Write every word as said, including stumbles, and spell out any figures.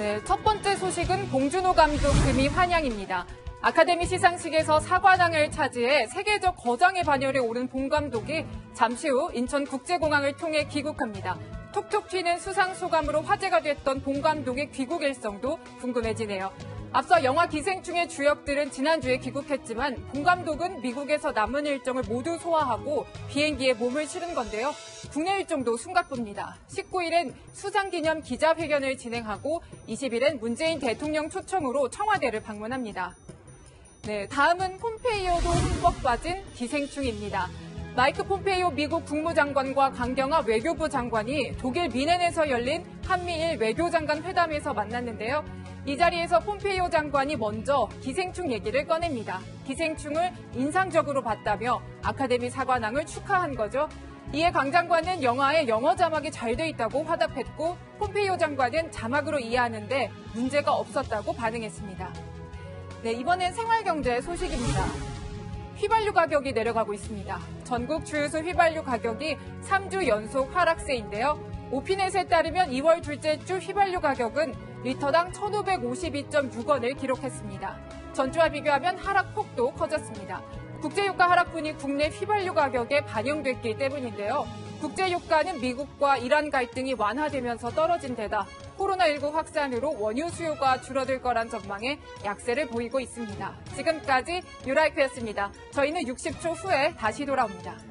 네, 첫 번째 소식은 봉준호 감독 금이 환영입니다. 아카데미 시상식에서 사관왕을 차지해 세계적 거장의 반열에 오른 봉 감독이 잠시 후 인천국제공항을 통해 귀국합니다. 톡톡 튀는 수상 소감으로 화제가 됐던 봉 감독의 귀국 일정도 궁금해지네요. 앞서 영화 기생충의 주역들은 지난주에 귀국했지만 봉 감독은 미국에서 남은 일정을 모두 소화하고 비행기에 몸을 실은 건데요. 국내 일정도 숨가쁩니다. 십구 일엔 수상기념 기자회견을 진행하고 이십 일엔 문재인 대통령 초청으로 청와대를 방문합니다. 네, 다음은 폼페이오도 흠뻑 빠진 기생충입니다. 마이크 폼페이오 미국 국무장관과 강경화 외교부 장관이 독일 미넨에서 열린 한미일 외교장관 회담에서 만났는데요. 이 자리에서 폼페이오 장관이 먼저 기생충 얘기를 꺼냅니다. 기생충을 인상적으로 봤다며 아카데미 사관왕을 축하한 거죠. 이에 강 장관은 영화에 영어 자막이 잘 돼 있다고 화답했고 폼페이오 장관은 자막으로 이해하는데 문제가 없었다고 반응했습니다. 네, 이번엔 생활경제 소식입니다. 휘발유 가격이 내려가고 있습니다. 전국 주유소 휘발유 가격이 삼 주 연속 하락세인데요. 오피넷에 따르면 이월 둘째 주 휘발유 가격은 리터당 천오백오십이 점 육 원을 기록했습니다. 전주와 비교하면 하락폭도 커졌습니다. 국제유가 하락분이 국내 휘발유 가격에 반영됐기 때문인데요. 국제유가는 미국과 이란 갈등이 완화되면서 떨어진 데다 코로나십구 확산으로 원유 수요가 줄어들 거란 전망에 약세를 보이고 있습니다. 지금까지 유라이크였습니다. 저희는 육십 초 후에 다시 돌아옵니다.